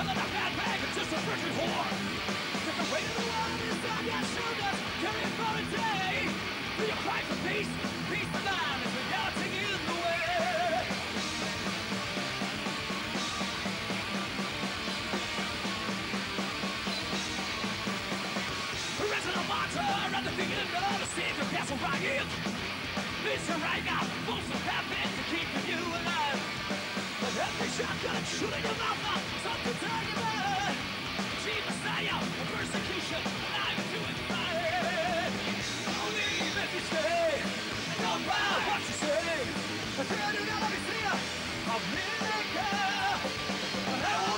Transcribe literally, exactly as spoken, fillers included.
I'm not a bad bag, I'm just a virgin whore. Get the weight of the world inside your shoulders, carry it for a day. Do you cry for peace? Peace for thine is reality in the way. Original martyr at the beginning of the Savior Castle Riot. It's your right now, most of happen to keep you alive. But every shotgun shoot in your mouth now, something turn your blood. Chief Messiah, a persecution, and I'm doing fine. Don't leave if you stay, and don't mind what you say. I tell you now, let me see ya, I'm in the girl.